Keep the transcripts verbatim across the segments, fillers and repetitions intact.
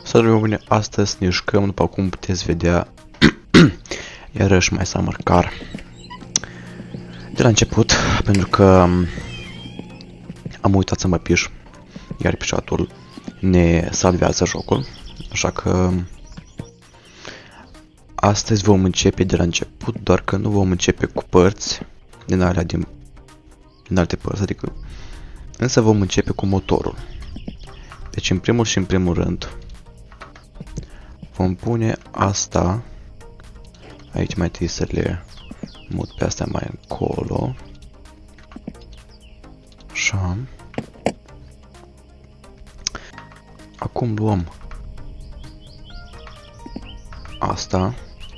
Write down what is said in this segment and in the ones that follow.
Salve bune, astăzi ne jucăm, după cum puteți vedea, iarăși mai Summer Car. De la început, pentru că am uitat să mă piș, iar pișatul ne salvează jocul, așa că astăzi vom începe de la început, doar că nu vom începe cu părți din alea din, din alte părți, adică, însă vom începe cu motorul. Deci în primul și în primul rând vom pune asta aici, mai trebuie să le mut pe astea mai încolo. Așa. Acum luăm asta.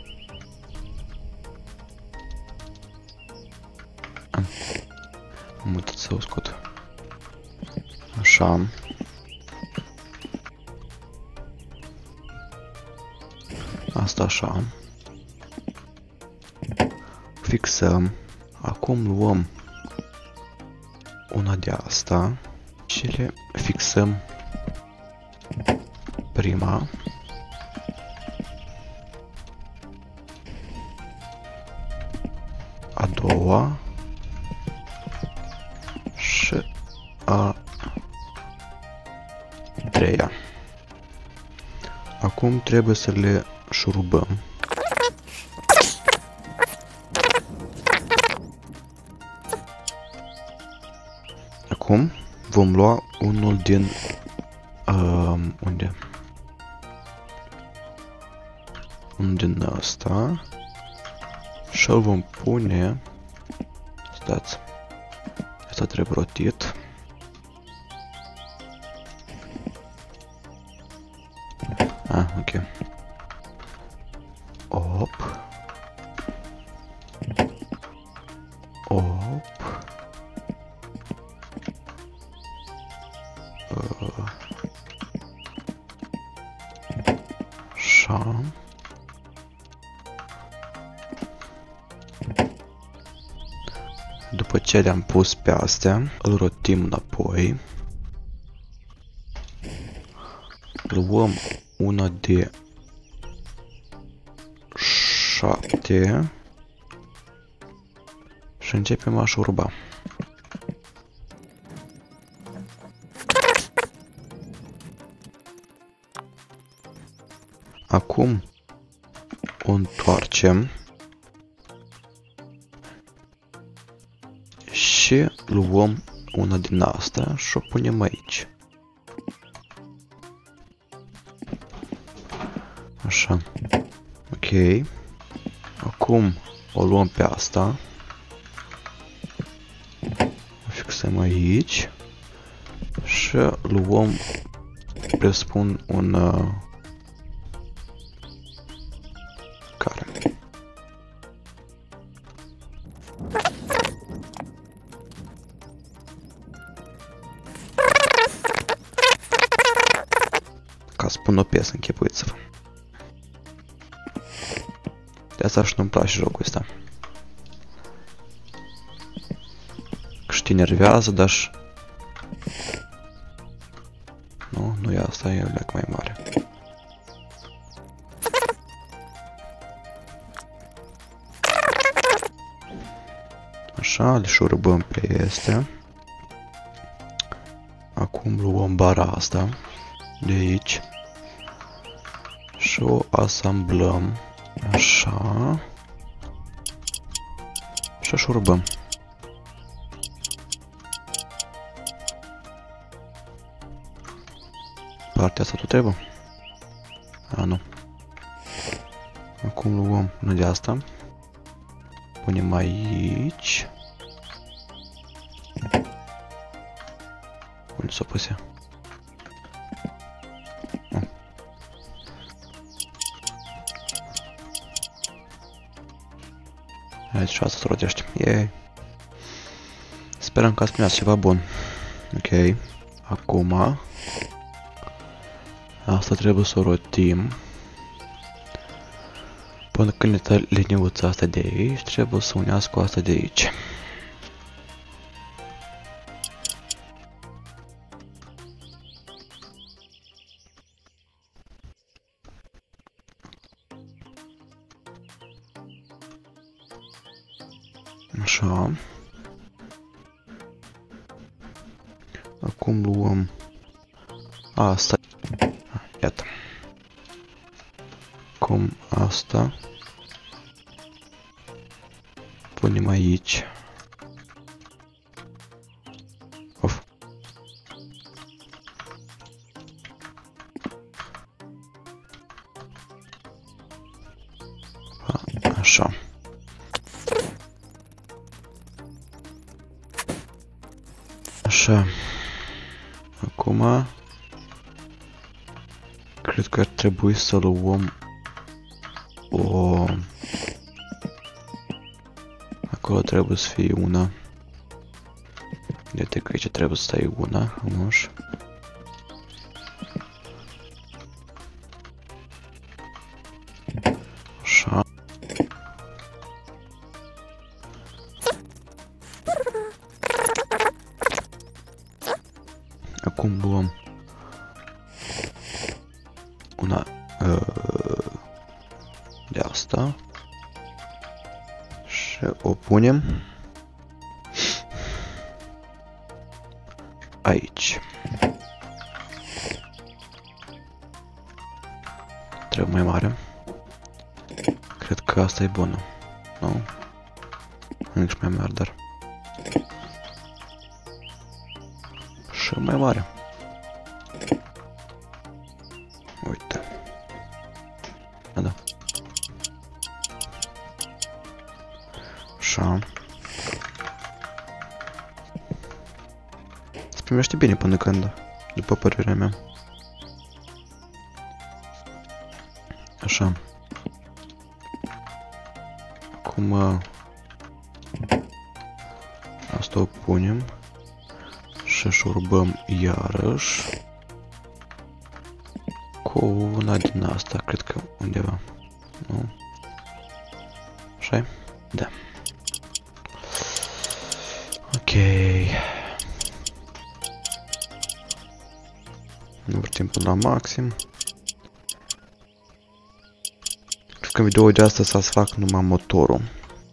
Am mutat să o scot. Așa. Asta așa. Fixăm. Acum luăm una de asta și le fixăm prima. A doua. Și a treia. Acum trebuie să le șurubăm. Acum vom lua unul din uh, unde? Unul din ăsta și îl vom pune. Stați. Asta trebuie rotit. Ah, ok. Op. Op. Uh. Așa. După ce le-am pus pe astea, îl rotim înapoi. Luăm una de șapte și începem a șuruba. Acum o întoarcem și luăm una din asta și o punem aici. Așa. Ok. Acum o luăm pe asta. O fixăm aici. Și luăm, presupun, un uh, care. Ca să pun o piesă, închipuiți-vă. De asta și nu-mi place jocul ăsta. Că și te enervează, dar și... Nu, nu e asta, e leac mai mare. Așa, le șurubăm pe astea. Acum luăm bara asta de aici și o asamblăm. Așa. Și șurubăm. Partea asta tot trebuie? A, nu. Acum luăm una de asta. Punem aici. Unde s-o pus ea? Aici și asta se rotește. Yay. Sperăm că ați primit ceva bun. Ok. Acum asta trebuie să o rotim până când ne dă liniuța asta de aici. Trebuie să unească cu asta de aici. Așa. Acum luăm asta. Iată. Acum asta. Punem aici. Of. A, așa. Așa. Acum cred că ar trebui să luăm o... Acolo trebuie să fie una. Uite că aici trebuie să stai una, amuș. Așa. Acum luăm una uh, de asta și o punem aici. Trebuie mai mare. Cred că asta e bună. Nu? Încă mai mare, dar și mai mare. Uite. Da, da. Așa. Se primește bine până când, după părerea mea. Așa. Acum asta o punem și șurbăm iarăși cu una din asta, cred că undeva. Nu? Așa-i? Da. Ok. Învârtim până la maxim. Cred că în video de asta să fac numai motorul.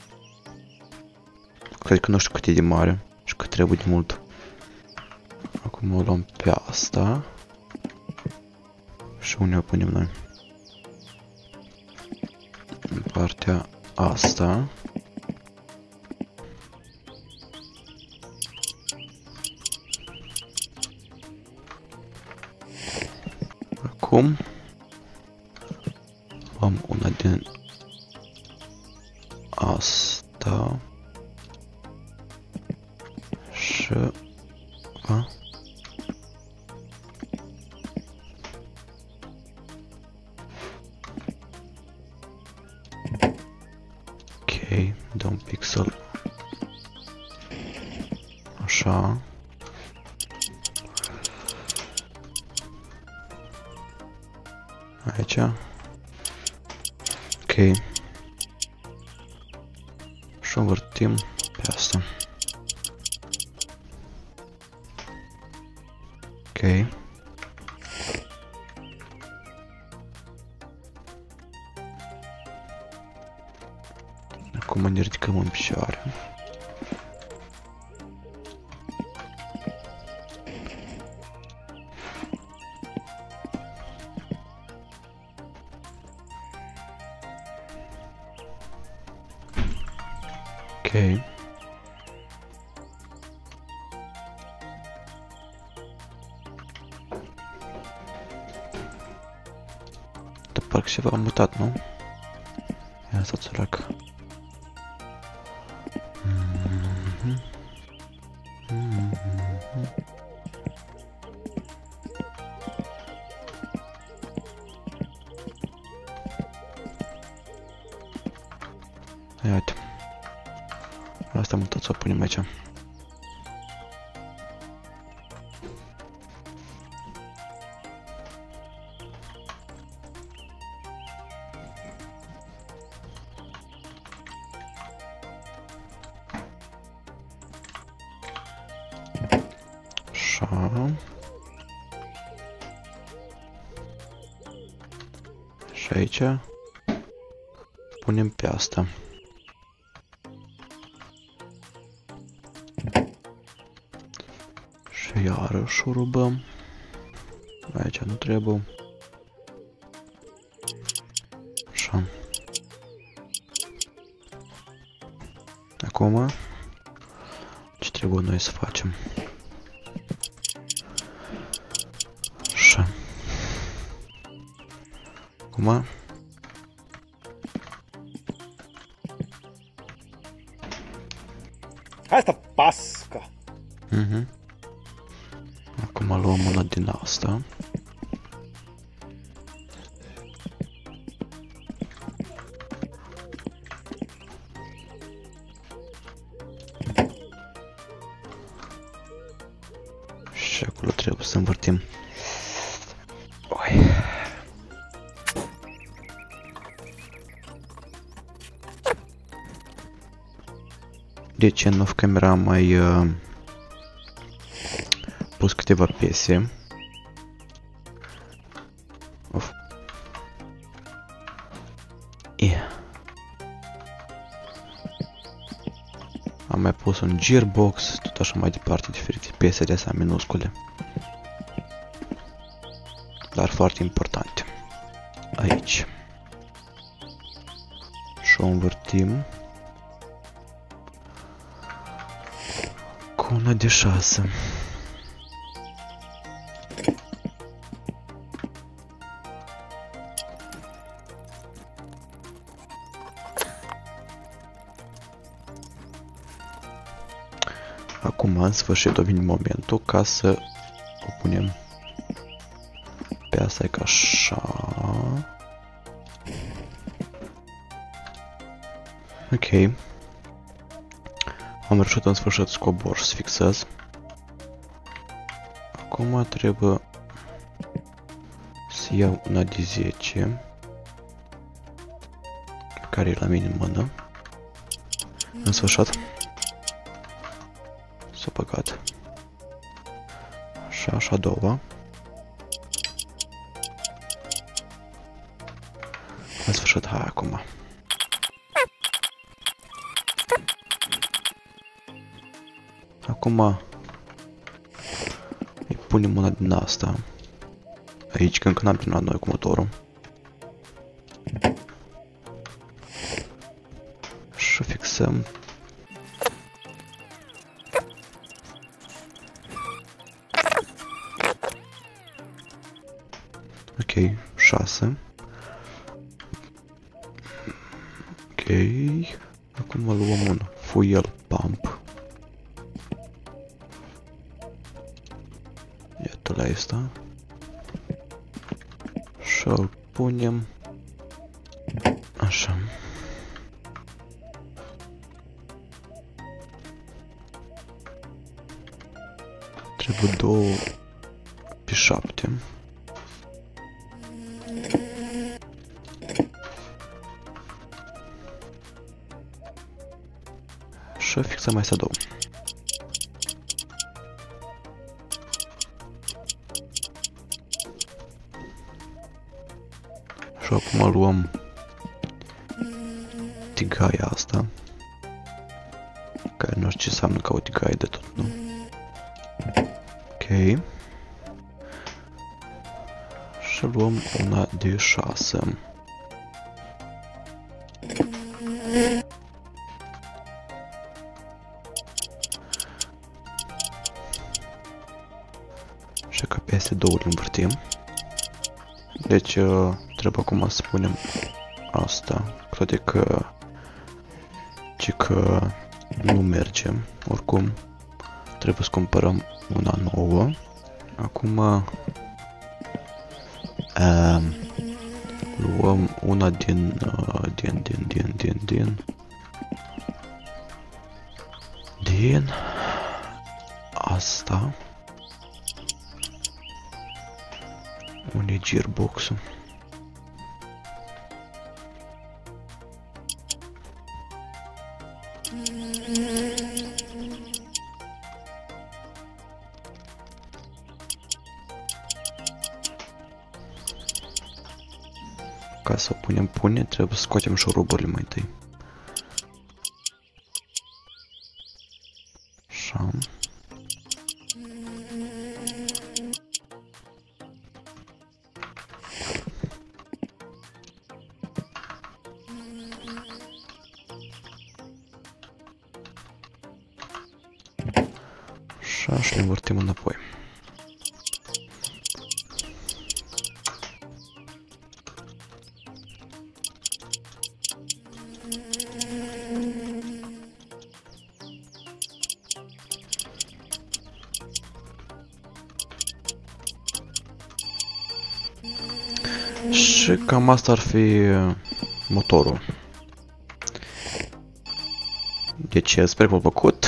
Cred că nu știu cât e de mare și cât trebuie de mult. Acum o luăm pe asta. Și unde o punem noi? În partea asta. Acum luăm una din asta și a? Ok, dă un pixel așa. Aici. Ok. Și învârtim pe asta. Ok. Acum ne ridicăm în picioare. Ok. Dar parcă ceva am mutat, nu? Ia asta țărac. Mm-hmm. Mm-hmm. Ia uite. Asta am mutat să o punem aici. Așa. Și aici punem pe asta. Iară șurubăm. Aici nu trebuie. Așa. Acum, ce trebuie noi să facem? Așa. Acum. Asta pasca. Mhm. Acum luăm una din asta. Și acolo trebuie să învârtim. Oi. Deci în off-camera am mai uh, pus câteva piese. Of. Yeah. Am mai pus un gearbox, tot așa mai departe, diferite piese de astea minuscule. Dar foarte importante. Aici. Și o învârtim cu una de șase. Acum, în sfârșit, a venit momentul ca să o punem pe asta, e ca așa. Ok. Am reușit în sfârșit să cobor și să fixez. Acum trebuie să iau una de zece, care e la mine în mână. În sfârșit. S-a băgat. Așa, așa a doua. În sfârșit, hai acum. Acum îi punem una din asta. Aici, când n-am terminat noi cu motorul. Și fixăm. Ok, șase. Ok. Acum luăm un fuel pump. Iată la asta. Și îl punem așa. Trebuie două pe șapte. Și fixăm mai astea două. Și acum luăm tigaia asta, care nu știu ce înseamnă ca o tigaie de tot, nu? Ok. Și luăm una de șase. Și ca pe astea două le învârtim. Deci uh, trebuie acum să punem asta, cu toate că ci că nu merge. Oricum trebuie să cumpărăm una nouă. Acum uh, luăm una din uh, din din din din din din asta. Unde e gearbox-ul? Ca să o punem pune, trebuie să scoatem șuruburile mai întâi. Așa. Ne învârtim înapoi. Și cam asta ar fi motorul. Deci sper că v-a plăcut.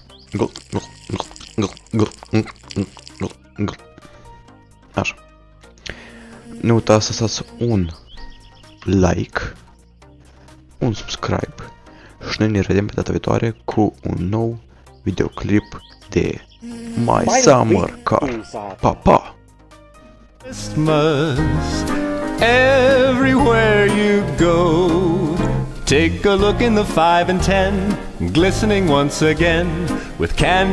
Așa. Nu uitați să dați un like, un subscribe și noi ne vedem pe data viitoare cu un nou videoclip de My Summer Car. Pa, pa! Christmas, everywhere you go, take a look in the five and ten, glistening once again with candy.